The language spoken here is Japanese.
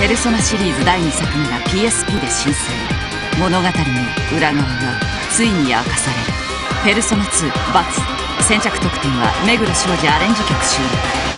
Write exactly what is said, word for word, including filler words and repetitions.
ペルソナシリーズだいにさくめが ピーエスピー で新生。物語の裏側がついに明かされる。ペルソナツーバツ先着特典は目黒庄司アレンジ曲収録。